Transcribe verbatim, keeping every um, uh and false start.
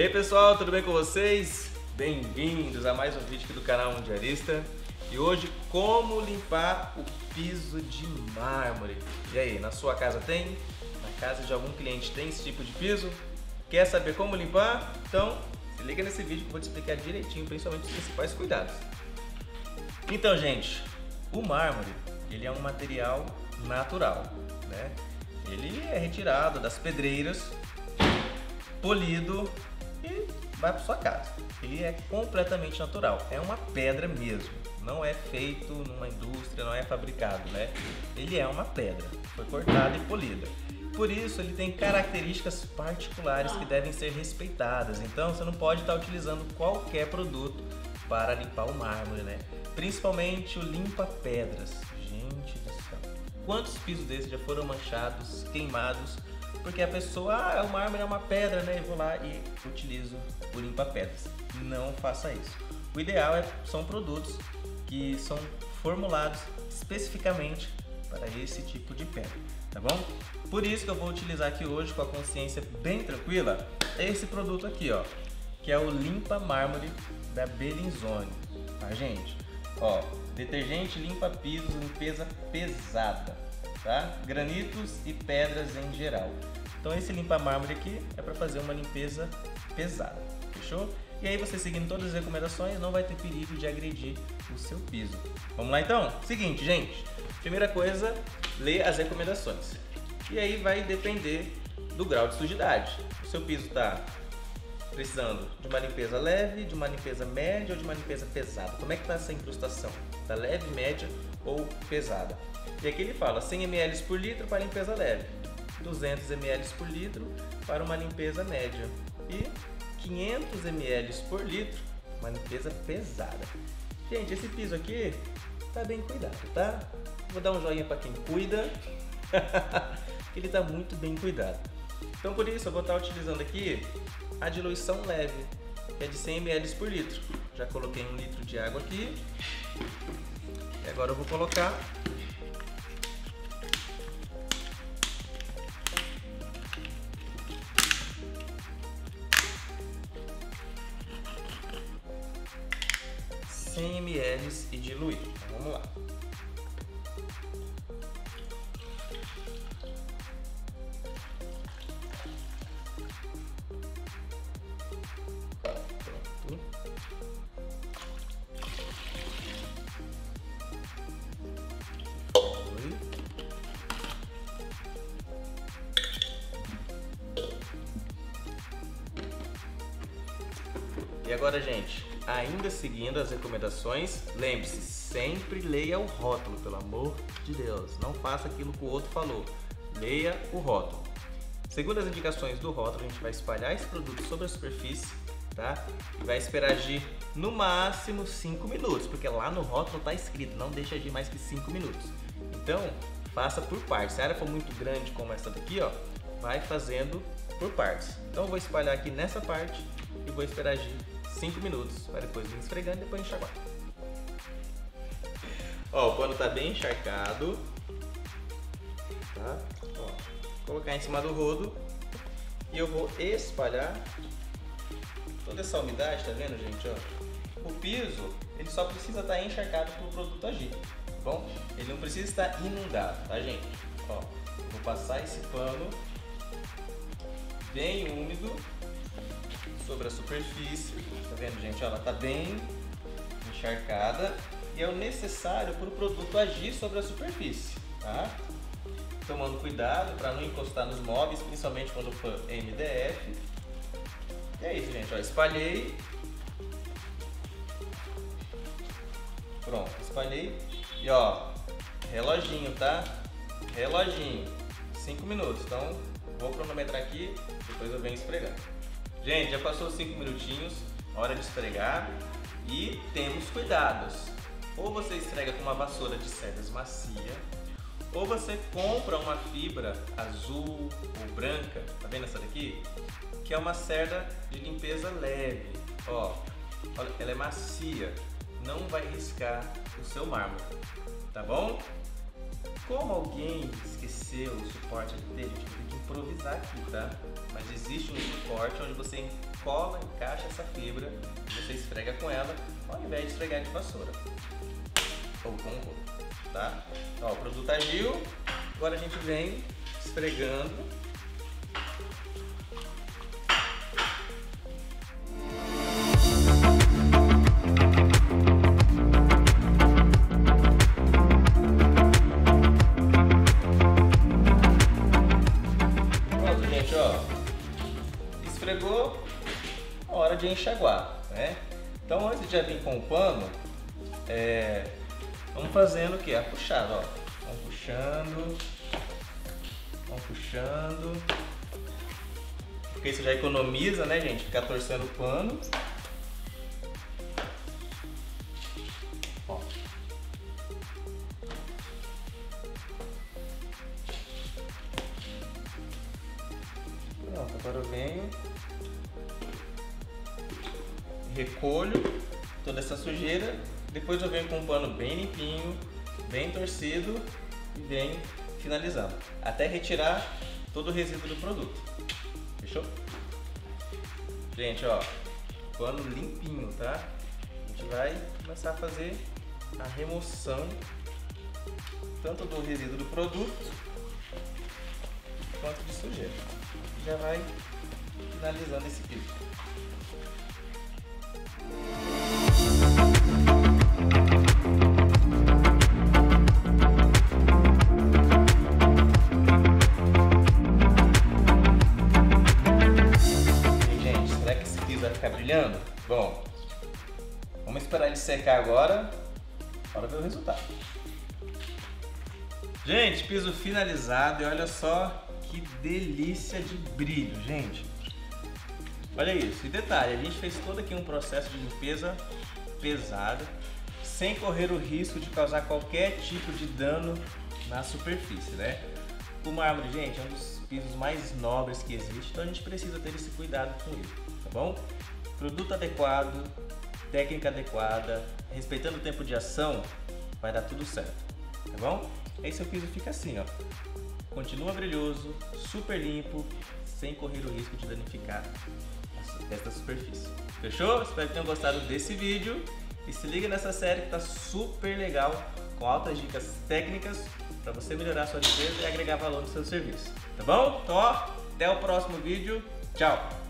aí pessoal, tudo bem com vocês? Bem-vindos a mais um vídeo aqui do canal Mundialista. E hoje, como limpar o piso de mármore. E aí, na sua casa tem? Na casa de algum cliente tem esse tipo de piso? Quer saber como limpar? Então, se liga nesse vídeo que eu vou te explicar direitinho, principalmente os principais cuidados. Então, gente, o mármore, ele é um material natural, né? Ele é retirado das pedreiras, polido e vai para sua casa. Ele é completamente natural, é uma pedra mesmo, não é feito numa indústria, não é fabricado, né? Ele é uma pedra, foi cortada e polida. Por isso ele tem características particulares que devem ser respeitadas. Então você não pode estar utilizando qualquer produto para limpar o mármore, né? Principalmente o limpa-pedras. Gente do céu, quantos pisos desses já foram manchados, queimados, porque a pessoa, ah, o mármore é uma pedra, né? Eu vou lá e utilizo o limpa-pedras. Não faça isso. O ideal é, são produtos que são formulados especificamente para esse tipo de pedra, tá bom? Por isso que eu vou utilizar aqui hoje, com a consciência bem tranquila, esse produto aqui, ó, que é o Limpa Mármore da Bellinzone, tá, gente? Ó, detergente limpa pisos, limpeza pesada, tá? Granitos e pedras em geral. Então esse limpa mármore aqui é para fazer uma limpeza pesada, fechou? E aí você seguindo todas as recomendações não vai ter perigo de agredir o seu piso. Vamos lá então? Seguinte, gente, primeira coisa, lê as recomendações. E aí vai depender do grau de sujidade. O seu piso está precisando de uma limpeza leve, de uma limpeza média ou de uma limpeza pesada? Como é que está essa incrustação? Está leve, média ou pesada? E aqui ele fala cem mililitros por litro para limpeza leve, duzentos mililitros por litro para uma limpeza média e quinhentos mililitros por litro uma limpeza pesada. Gente, esse piso aqui tá bem cuidado, tá? Vou dar um joinha para quem cuida, que ele tá muito bem cuidado. Então por isso eu vou estar utilizando aqui a diluição leve, que é de cem mililitros por litro. Já coloquei um litro de água aqui e agora eu vou colocar cem mililitros e diluir. Então, vamos lá. Pronto. Dilui. E agora, gente, ainda seguindo as recomendações, lembre-se, sempre leia o rótulo, pelo amor de Deus. Não faça aquilo que o outro falou. Leia o rótulo. Segundo as indicações do rótulo, a gente vai espalhar esse produto sobre a superfície, tá? E vai esperar agir no máximo cinco minutos, porque lá no rótulo está escrito, não deixa agir mais que cinco minutos. Então, faça por partes. Se a área for muito grande como essa daqui, ó, vai fazendo por partes. Então eu vou espalhar aqui nessa parte e vou esperar agir cinco minutos, para depois vir esfregando e depois enxaguar. Ó, o pano tá bem encharcado, tá? Ó, vou colocar em cima do rodo e eu vou espalhar toda essa umidade, tá vendo, gente? Ó, o piso, ele só precisa estar encharcado para o produto agir, tá bom? Ele não precisa estar inundado, tá, gente? Ó, vou passar esse pano bem úmido sobre a superfície, tá vendo, gente? Ela tá bem encharcada e é o necessário para o produto agir sobre a superfície, tá? Tomando cuidado para não encostar nos móveis, principalmente quando for M D F. E é isso, gente, ó, espalhei. Pronto, espalhei e ó, reloginho, tá? Reloginho, cinco minutos. Então vou cronometrar aqui, depois eu venho esfregando. Gente, já passou cinco minutinhos, hora de esfregar e temos cuidados. Ou você esfrega com uma vassoura de cerdas macia, ou você compra uma fibra azul ou branca, tá vendo essa daqui? Que é uma cerda de limpeza leve. Ó, olha, ela é macia, não vai riscar o seu mármore, tá bom? Como alguém esqueceu o suporte aqui dele, a gente vai ter que improvisar aqui, tá? Mas existe um suporte onde você cola, encaixa essa fibra, você esfrega com ela, ao invés de esfregar de vassoura ou com o rolo, tá? Então, ó, o produto agiu, agora a gente vem esfregando. Esfregou, a hora de enxaguar, né? Então, antes de já vir com o pano, é, vamos fazendo o que? A puxada, ó. Vamos puxando, vamos puxando, porque isso já economiza, né, gente? Ficar torcendo o pano. Ó. Pronto, agora eu venho, recolho toda essa sujeira, depois eu venho com um pano bem limpinho, bem torcido e venho finalizando, até retirar todo o resíduo do produto. Fechou? Gente, ó, pano limpinho, tá? A gente vai começar a fazer a remoção tanto do resíduo do produto quanto de sujeira. Já vai finalizando esse piso. E, gente, será que esse piso vai ficar brilhando? Bom, vamos esperar ele secar agora para ver o resultado. Gente, piso finalizado e olha só que delícia de brilho, gente. Olha isso. E detalhe, a gente fez todo aqui um processo de limpeza pesado, sem correr o risco de causar qualquer tipo de dano na superfície, né? O mármore, gente, é um dos pisos mais nobres que existe, então a gente precisa ter esse cuidado com ele, tá bom? Produto adequado, técnica adequada, respeitando o tempo de ação, vai dar tudo certo, tá bom? Aí seu piso fica assim, ó. Continua brilhoso, super limpo, sem correr o risco de danificar esta superfície. Fechou? Espero que tenham gostado desse vídeo e se liga nessa série que tá super legal, com altas dicas técnicas para você melhorar a sua limpeza e agregar valor no seu serviço. Tá bom? Então, ó, até o próximo vídeo. Tchau!